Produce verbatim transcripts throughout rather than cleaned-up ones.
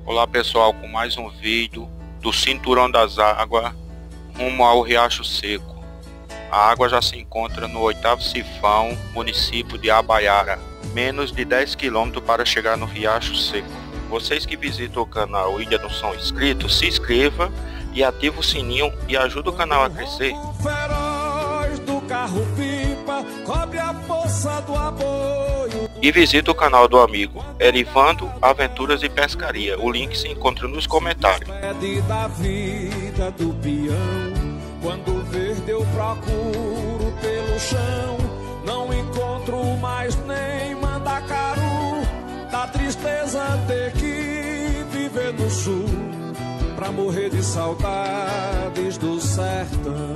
Olá pessoal, com mais um vídeo do Cinturão das Águas rumo ao Riacho Seco. A água já se encontra no oitavo Sifão, município de Abaiara, menos de dez quilômetros para chegar no Riacho Seco. Vocês que visitam o canal e ainda não são inscritos, se inscreva e ative o sininho e ajuda o canal a crescer. E visita o canal do amigo Erivando Aventuras e Pescaria. O link se encontra nos comentários. Da vida do peão, quando verde eu procuro pelo chão, não encontro mais nem mandacaru. Da tristeza ter que viver no sul, pra morrer de saudades do sertão.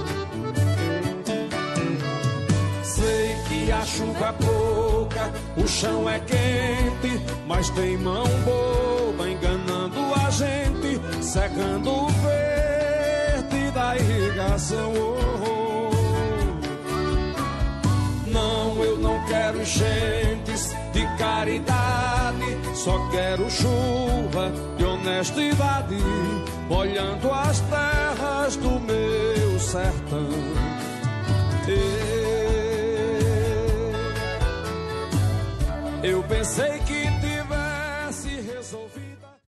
Sei que a chuva é pouca, o chão é quente, mas tem mão boba enganando a gente, secando o verde da irrigação. Oh, oh. Não, eu não quero enchentes de caridade, só quero chuva de honestidade, molhando as terras do meu sertão. Eu pensei que